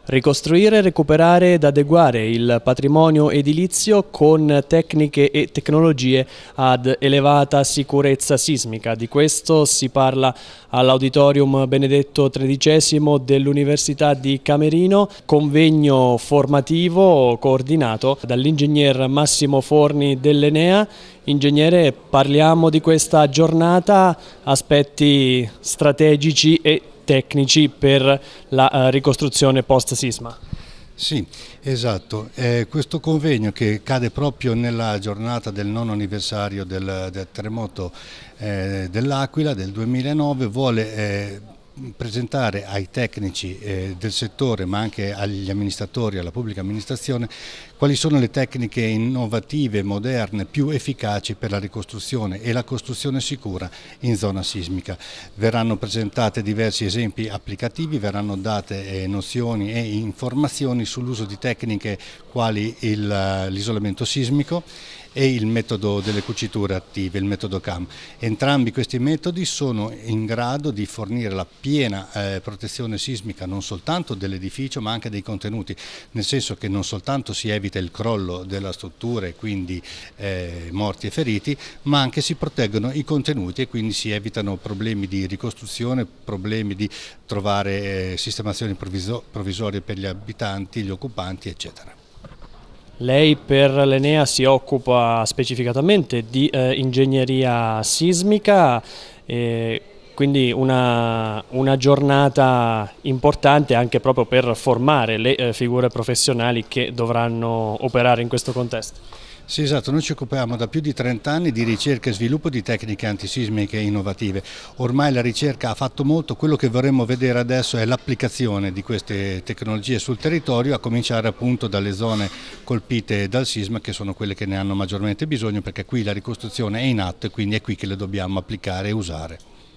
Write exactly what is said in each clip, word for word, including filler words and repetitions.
Ricostruire, recuperare ed adeguare il patrimonio edilizio con tecniche e tecnologie ad elevata sicurezza sismica. Di questo si parla all'Auditorium Benedetto tredicesimo dell'Università di Camerino, convegno formativo coordinato dall'ingegner Massimo Forni dell'Enea. Ingegnere, parliamo di questa giornata, aspetti strategici e tecnici per la ricostruzione post-sisma. Sì, esatto. Eh, questo convegno, che cade proprio nella giornata del nono anniversario del, del terremoto eh, dell'Aquila del duemilanove, vuole eh, presentare ai tecnici eh, del settore, ma anche agli amministratori, alla pubblica amministrazione, quali sono le tecniche innovative, moderne, più efficaci per la ricostruzione e la costruzione sicura in zona sismica. Verranno presentate diversi esempi applicativi, verranno date eh, nozioni e informazioni sull'uso di tecniche quali l'isolamento sismico e il metodo delle cuciture attive, il metodo C A M. Entrambi questi metodi sono in grado di fornire la piena eh, protezione sismica non soltanto dell'edificio ma anche dei contenuti, nel senso che non soltanto si evita il crollo della struttura e quindi eh, morti e feriti, ma anche si proteggono i contenuti e quindi si evitano problemi di ricostruzione, problemi di trovare eh, sistemazioni provvisorie per gli abitanti, gli occupanti, eccetera. Lei per l'Enea si occupa specificatamente di eh, ingegneria sismica, eh, quindi una, una giornata importante anche proprio per formare le eh, figure professionali che dovranno operare in questo contesto. Sì, esatto, noi ci occupiamo da più di trenta anni di ricerca e sviluppo di tecniche antisismiche innovative. Ormai la ricerca ha fatto molto, quello che vorremmo vedere adesso è l'applicazione di queste tecnologie sul territorio, a cominciare appunto dalle zone colpite dal sisma, che sono quelle che ne hanno maggiormente bisogno, perché qui la ricostruzione è in atto e quindi è qui che le dobbiamo applicare e usare.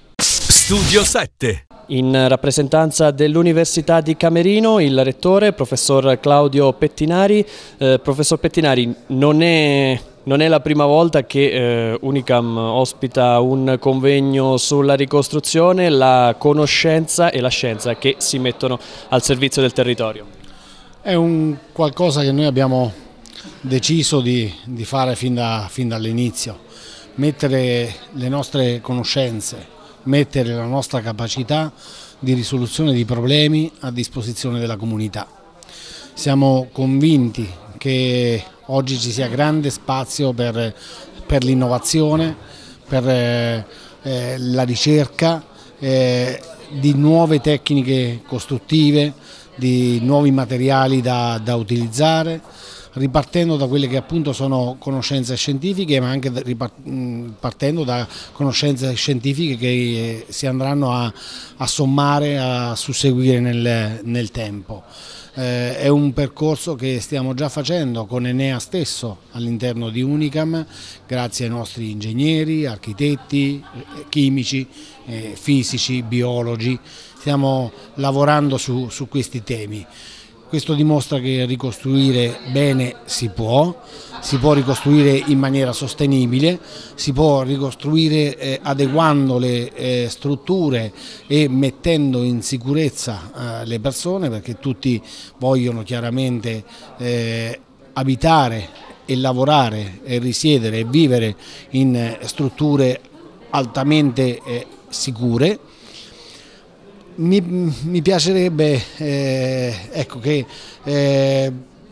Studio sette. In rappresentanza dell'Università di Camerino, il rettore, professor Claudio Pettinari. Eh, professor Pettinari, non è, non è la prima volta che eh, Unicam ospita un convegno sulla ricostruzione, la conoscenza e la scienza che si mettono al servizio del territorio. È un qualcosa che noi abbiamo deciso di, di fare fin, da, fin dall'inizio, mettere le nostre conoscenze, mettere la nostra capacità di risoluzione di problemi a disposizione della comunità. Siamo convinti che oggi ci sia grande spazio per, per l'innovazione, per eh, la ricerca eh, di nuove tecniche costruttive, di nuovi materiali da, da utilizzare, ripartendo da quelle che appunto sono conoscenze scientifiche, ma anche partendo da conoscenze scientifiche che si andranno a, a sommare, a susseguire nel, nel tempo. Eh, è un percorso che stiamo già facendo con Enea stesso all'interno di Unicam, grazie ai nostri ingegneri, architetti, chimici, eh, fisici, biologi. Stiamo lavorando su, su questi temi. Questo dimostra che ricostruire bene si può, si può ricostruire in maniera sostenibile, si può ricostruire eh, adeguando le eh, strutture e mettendo in sicurezza eh, le persone, perché tutti vogliono chiaramente eh, abitare e lavorare e risiedere e vivere in eh, strutture altamente eh, sicure. Mi, mi piacerebbe eh, ecco, che, eh,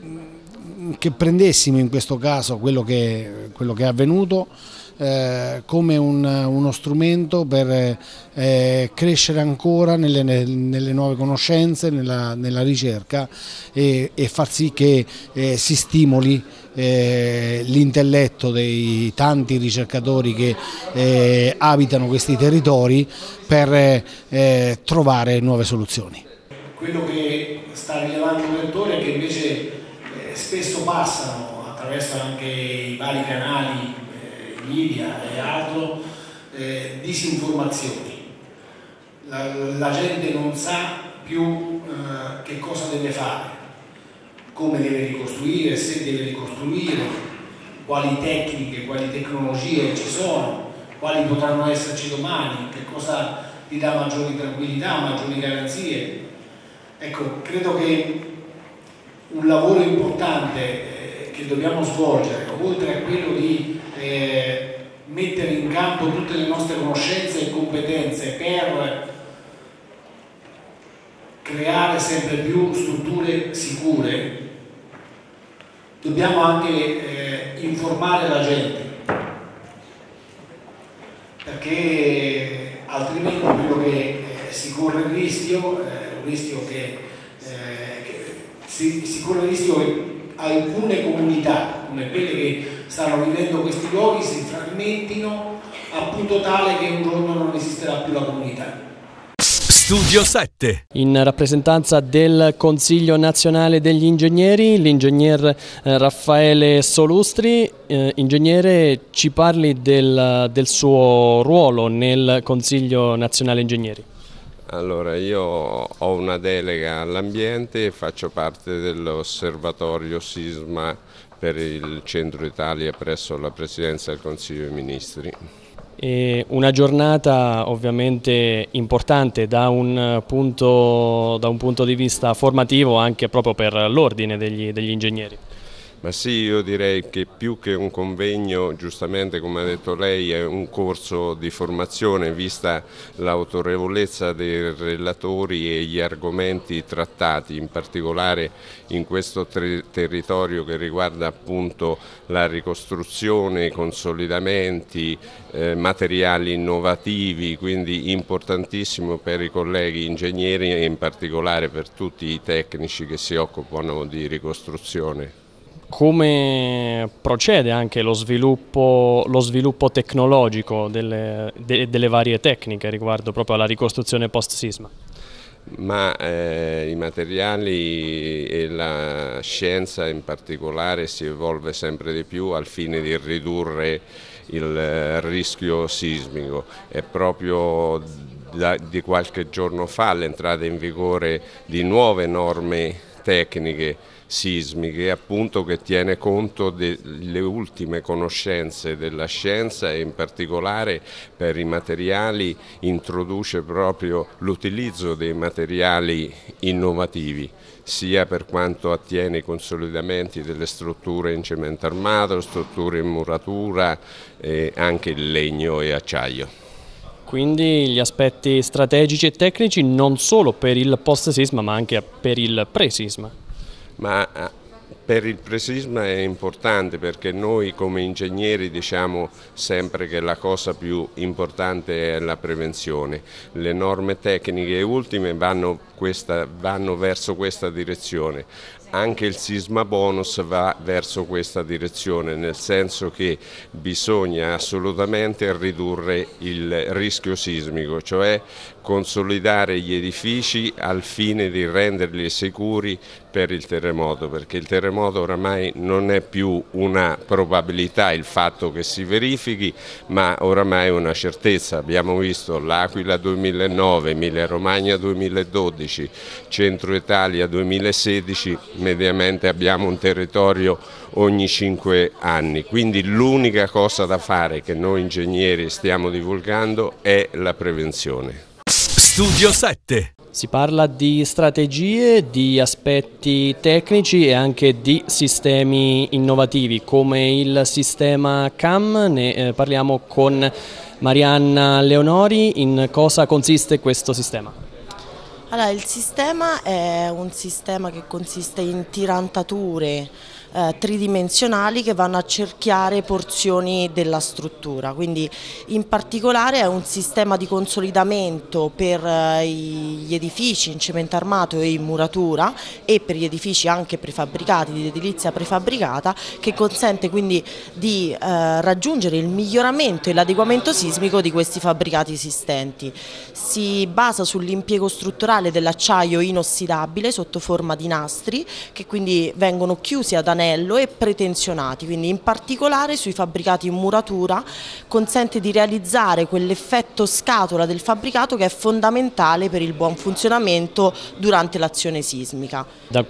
che prendessimo in questo caso quello che, quello che è avvenuto eh, come un, uno strumento per eh, crescere ancora nelle, nelle nuove conoscenze, nella, nella ricerca e, e far sì che eh, si stimoli Eh, l'intelletto dei tanti ricercatori che eh, abitano questi territori per eh, trovare nuove soluzioni. Quello che sta rilevando il rettore è che invece eh, spesso passano attraverso anche i vari canali, eh, media e altro, eh, disinformazioni. La, la gente non sa più eh, che cosa deve fare, come deve ricostruire, se deve ricostruire, quali tecniche, quali tecnologie ci sono, quali potranno esserci domani, che cosa gli dà maggiori tranquillità, maggiori garanzie. Ecco, credo che un lavoro importante eh, che dobbiamo svolgere, oltre a quello di eh, mettere in campo tutte le nostre conoscenze e competenze per creare sempre più strutture sicure, dobbiamo anche eh, informare la gente, perché altrimenti quello che eh, si corre il rischio, eh, un rischio che, eh, che si, si corre il rischio che alcune comunità, come quelle che stanno vivendo questi luoghi, si frammentino a punto tale che un giorno non esisterà più la comunità. Studio sette. In rappresentanza del Consiglio Nazionale degli Ingegneri, l'ingegner eh, Raffaele Solustri. Eh, ingegnere, ci parli del, del suo ruolo nel Consiglio Nazionale Ingegneri? Allora, io ho una delega all'ambiente e faccio parte dell'osservatorio Sisma per il Centro Italia presso la Presidenza del Consiglio dei Ministri. E una giornata ovviamente importante da un punto, da un punto di vista formativo, anche proprio per l'ordine degli, degli ingegneri. Ma sì, io direi che più che un convegno, giustamente come ha detto lei, è un corso di formazione, vista l'autorevolezza dei relatori e gli argomenti trattati, in particolare in questo territorio che riguarda appunto la ricostruzione, i consolidamenti, eh, materiali innovativi, quindi importantissimo per i colleghi ingegneri e in particolare per tutti i tecnici che si occupano di ricostruzione. Come procede anche lo sviluppo, lo sviluppo tecnologico delle, de, delle varie tecniche riguardo proprio alla ricostruzione post-sisma? Ma eh, i materiali e la scienza in particolare si evolve sempre di più al fine di ridurre il rischio sismico. È proprio da, di qualche giorno fa l'entrata in vigore di nuove norme tecniche sismiche, appunto, che tiene conto delle ultime conoscenze della scienza e in particolare per i materiali introduce proprio l'utilizzo dei materiali innovativi, sia per quanto attiene i consolidamenti delle strutture in cemento armato, strutture in muratura e anche il legno e acciaio. Quindi gli aspetti strategici e tecnici non solo per il post-sisma ma anche per il pre-sisma. Ma per il pre-sisma è importante perché noi come ingegneri diciamo sempre che la cosa più importante è la prevenzione. Le norme tecniche ultime vanno, questa, vanno verso questa direzione. Anche il sisma bonus va verso questa direzione, nel senso che bisogna assolutamente ridurre il rischio sismico, cioè consolidare gli edifici al fine di renderli sicuri per il terremoto, perché il terremoto oramai non è più una probabilità il fatto che si verifichi, ma oramai è una certezza. Abbiamo visto l'Aquila duemilanove, Emilia Romagna duemiladodici, Centro Italia duemilasedici, mediamente abbiamo un territorio ogni cinque anni, quindi l'unica cosa da fare che noi ingegneri stiamo divulgando è la prevenzione. Studio sette. Si parla di strategie, di aspetti tecnici e anche di sistemi innovativi come il sistema C A M, ne eh, parliamo con Marianna Leonori. In cosa consiste questo sistema? Allora, il sistema è un sistema che consiste in tirantature eh, tridimensionali che vanno a cerchiare porzioni della struttura, quindi in particolare è un sistema di consolidamento per eh, gli edifici in cemento armato e in muratura e per gli edifici anche prefabbricati, di edilizia prefabbricata, che consente quindi di eh, raggiungere il miglioramento e l'adeguamento sismico di questi fabbricati esistenti. Si basa sull'impiego strutturale dell'acciaio inossidabile sotto forma di nastri che quindi vengono chiusi ad anello e pretensionati, quindi in particolare sui fabbricati in muratura consente di realizzare quell'effetto scatola del fabbricato che è fondamentale per il buon funzionamento durante l'azione sismica. Da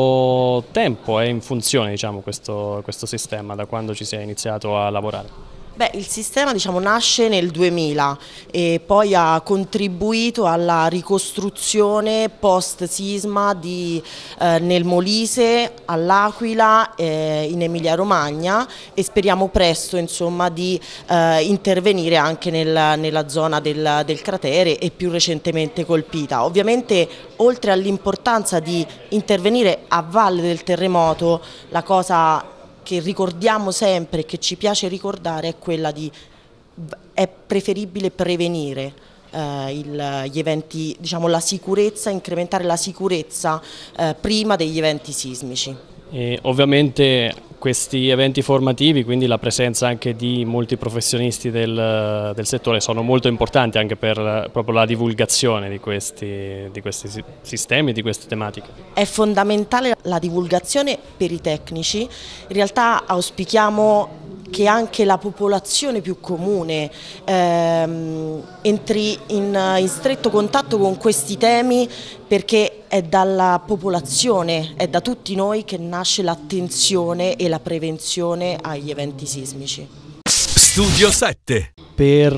quanto tempo è in funzione, diciamo, questo, questo sistema, da quando ci si è iniziato a lavorare? Beh, il sistema diciamo, nasce nel duemila e poi ha contribuito alla ricostruzione post-sisma di, eh, nel Molise, all'Aquila, eh, in Emilia Romagna e speriamo presto insomma, di eh, intervenire anche nel, nella zona del, del cratere e più recentemente colpita. Ovviamente oltre all'importanza di intervenire a valle del terremoto, la cosa che ricordiamo sempre e che ci piace ricordare è quella di è preferibile prevenire eh, il, gli eventi, diciamo la sicurezza, incrementare la sicurezza eh, prima degli eventi sismici. E ovviamente questi eventi formativi, quindi la presenza anche di molti professionisti del, del settore sono molto importanti anche per proprio la divulgazione di questi, di questi sistemi, di queste tematiche. È fondamentale la divulgazione per i tecnici, in realtà auspichiamo che anche la popolazione più comune ehm, entri in, in stretto contatto con questi temi, perché è dalla popolazione, è da tutti noi che nasce l'attenzione e la prevenzione agli eventi sismici. Studio sette. Per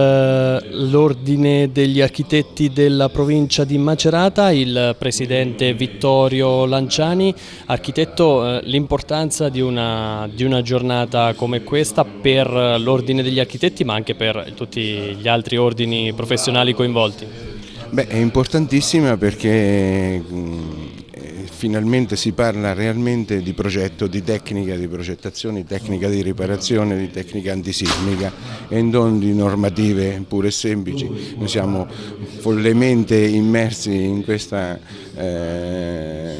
l'Ordine degli Architetti della provincia di Macerata, il presidente Vittorio Lanciani. Architetto, l'importanza di una, di una giornata come questa per l'Ordine degli Architetti ma anche per tutti gli altri ordini professionali coinvolti? Beh, è importantissima perché finalmente si parla realmente di progetto, di tecnica di progettazione, di tecnica di riparazione, di tecnica antisismica e non di normative pure e semplici. Noi siamo follemente immersi in questa eh,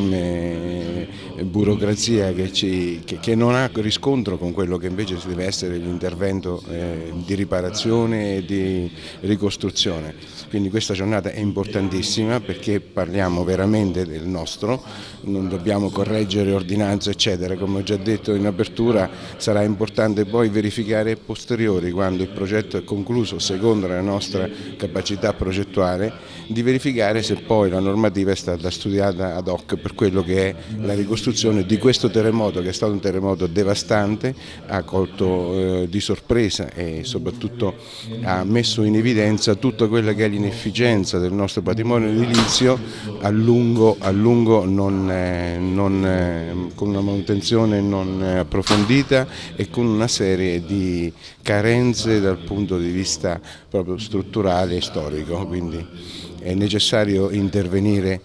enorme burocrazia che, ci, che, che non ha riscontro con quello che invece deve essere l'intervento eh, di riparazione e di ricostruzione. Quindi questa giornata è importantissima perché parliamo veramente del nostro, non dobbiamo correggere ordinanze eccetera, come ho già detto in apertura sarà importante poi verificare posteriori quando il progetto è concluso secondo la nostra capacità progettuale, di verificare se poi la normativa è stata studiata ad hoc per quello che è la ricostruzione di questo terremoto, che è stato un terremoto devastante, ha colto eh, di sorpresa e soprattutto ha messo in evidenza tutta quella che è l'inefficienza del nostro patrimonio edilizio a lungo, a lungo non, eh, non, eh, con una manutenzione non approfondita e con una serie di carenze dal punto di vista proprio strutturale e storico, quindi è necessario intervenire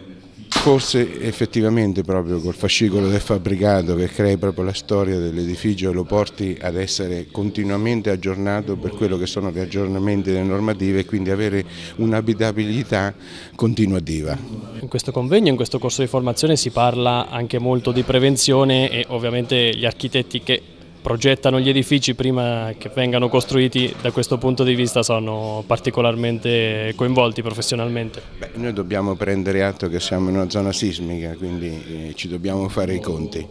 forse effettivamente proprio col fascicolo del fabbricato che crei proprio la storia dell'edificio e lo porti ad essere continuamente aggiornato per quello che sono gli aggiornamenti delle normative e quindi avere un'abitabilità continuativa. In questo convegno, in questo corso di formazione si parla anche molto di prevenzione e ovviamente gli architetti che progettano gli edifici prima che vengano costruiti da questo punto di vista sono particolarmente coinvolti professionalmente. Beh, noi dobbiamo prendere atto che siamo in una zona sismica, quindi eh, ci dobbiamo fare i conti,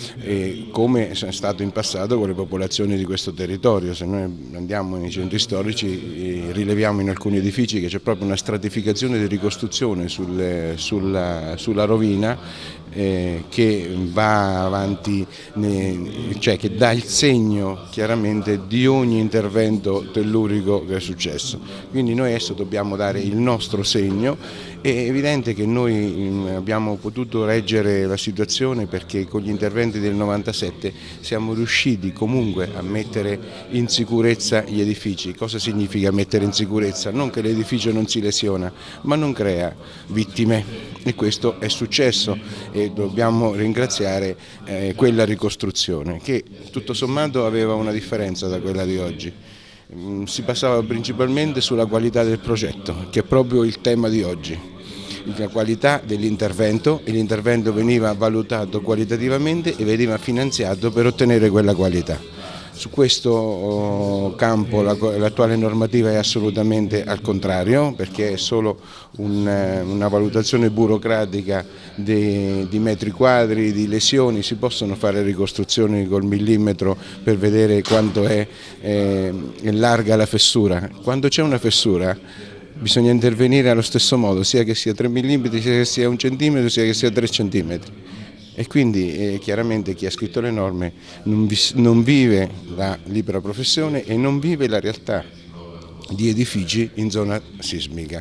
e come è stato in passato con le popolazioni di questo territorio. Se noi andiamo nei centri storici eh, rileviamo in alcuni edifici che c'è proprio una stratificazione di ricostruzione sul, sulla, sulla rovina eh, che va avanti, cioè che dà il segno chiaramente di ogni intervento tellurico che è successo. Quindi noi adesso dobbiamo dare il nostro segno. È evidente che noi abbiamo potuto reggere la situazione perché con gli interventi del novantasette siamo riusciti comunque a mettere in sicurezza gli edifici. Cosa significa mettere in sicurezza? Non che l'edificio non si lesiona, ma non crea vittime, e questo è successo e dobbiamo ringraziare eh, quella ricostruzione che tutto sommato aveva una differenza da quella di oggi. Si passava principalmente sulla qualità del progetto, che è proprio il tema di oggi. La qualità dell'intervento, e l'intervento veniva valutato qualitativamente e veniva finanziato per ottenere quella qualità. Su questo campo l'attuale normativa è assolutamente al contrario, perché è solo un, una valutazione burocratica di, di metri quadri, di lesioni. Si possono fare ricostruzioni col millimetro per vedere quanto è, è larga la fessura. Quando c'è una fessura bisogna intervenire allo stesso modo, sia che sia tre millimetri, sia che sia un centimetro, sia che sia tre centimetri. e quindi eh, chiaramente chi ha scritto le norme non, vi, non vive la libera professione e non vive la realtà di edifici in zona sismica.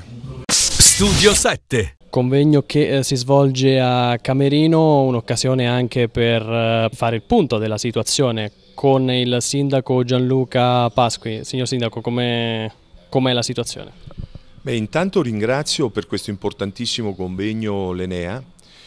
Studio sette. Convegno che eh, si svolge a Camerino, un'occasione anche per eh, fare il punto della situazione con il sindaco Gianluca Pasqui. Signor sindaco, com'è com'è la situazione? Beh, intanto ringrazio per questo importantissimo convegno l'Enea,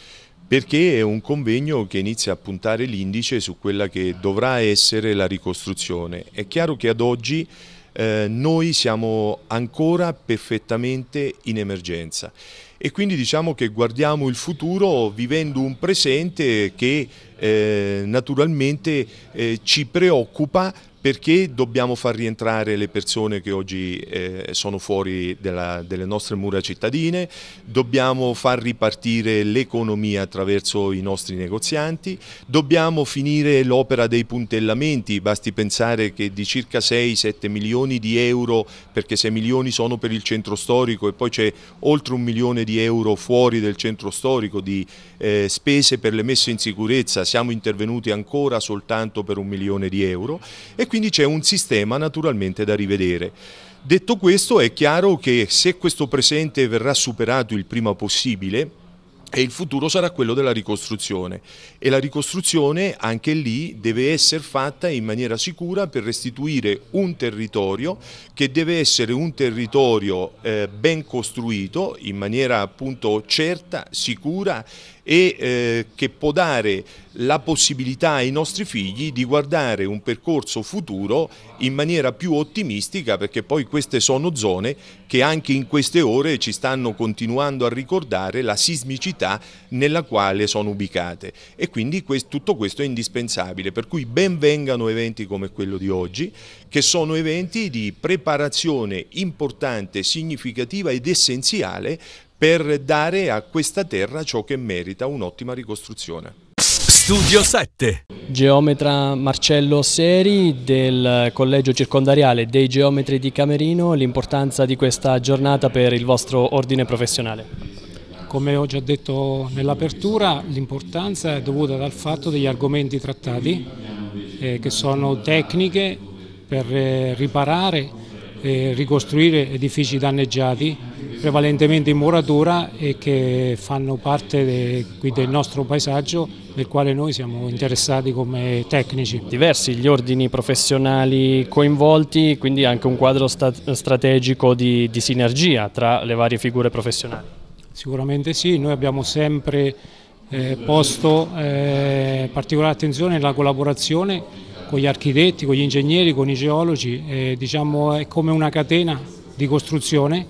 perché è un convegno che inizia a puntare l'indice su quella che dovrà essere la ricostruzione. È chiaro che ad oggi eh, noi siamo ancora perfettamente in emergenza e quindi diciamo che guardiamo il futuro vivendo un presente che eh, naturalmente eh, ci preoccupa, perché dobbiamo far rientrare le persone che oggi eh, sono fuori della, delle nostre mura cittadine, dobbiamo far ripartire l'economia attraverso i nostri negozianti, dobbiamo finire l'opera dei puntellamenti, basti pensare che di circa sei sette milioni di euro, perché sei milioni sono per il centro storico e poi c'è oltre un milione di euro fuori del centro storico di eh, spese per le messe in sicurezza, siamo intervenuti ancora soltanto per un milione di euro e quindi c'è un sistema naturalmente da rivedere. Detto questo, è chiaro che se questo presente verrà superato il prima possibile, e il futuro sarà quello della ricostruzione e la ricostruzione anche lì deve essere fatta in maniera sicura per restituire un territorio che deve essere un territorio eh, ben costruito in maniera appunto certa, sicura e eh, che può dare la possibilità ai nostri figli di guardare un percorso futuro in maniera più ottimistica, perché poi queste sono zone che anche in queste ore ci stanno continuando a ricordare la sismicità nella quale sono ubicate e quindi questo, tutto questo è indispensabile, per cui ben vengano eventi come quello di oggi, che sono eventi di preparazione importante, significativa ed essenziale per dare a questa terra ciò che merita, un'ottima ricostruzione. Studio sette. Geometra Marcello Seri del Collegio Circondariale dei Geometri di Camerino, l'importanza di questa giornata per il vostro ordine professionale. Come ho già detto nell'apertura, l'importanza è dovuta dal fatto degli argomenti trattati, eh, che sono tecniche per eh, riparare e ricostruire edifici danneggiati, prevalentemente in muratura e che fanno parte de, qui del nostro paesaggio, del quale noi siamo interessati come tecnici. Diversi gli ordini professionali coinvolti, quindi anche un quadro sta strategico di, di sinergia tra le varie figure professionali. Sicuramente sì, noi abbiamo sempre eh, posto eh, particolare attenzione alla collaborazione con gli architetti, con gli ingegneri, con i geologi, eh, diciamo è come una catena di costruzione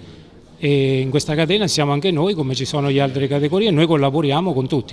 e in questa catena siamo anche noi, come ci sono le altre categorie, e noi collaboriamo con tutti.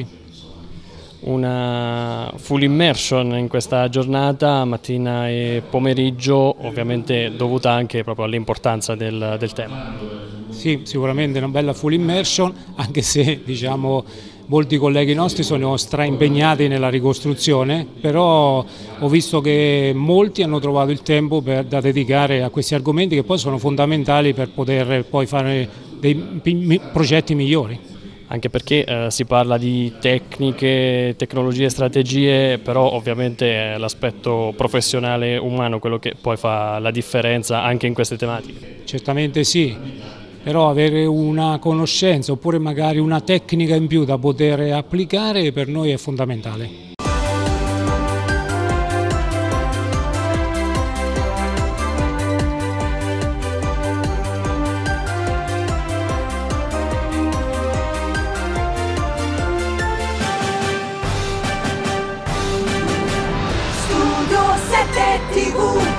Una full immersion in questa giornata, mattina e pomeriggio, ovviamente dovuta anche proprio all'importanza del, del tema. Sì, sicuramente una bella full immersion, anche se diciamo molti colleghi nostri sono straimpegnati nella ricostruzione, però ho visto che molti hanno trovato il tempo per, da dedicare a questi argomenti che poi sono fondamentali per poter poi fare dei progetti migliori. Anche perché eh, si parla di tecniche, tecnologie, strategie, però ovviamente è l'aspetto professionale umano quello che poi fa la differenza anche in queste tematiche. Certamente sì, però avere una conoscenza oppure magari una tecnica in più da poter applicare per noi è fondamentale. Studio sette tivù.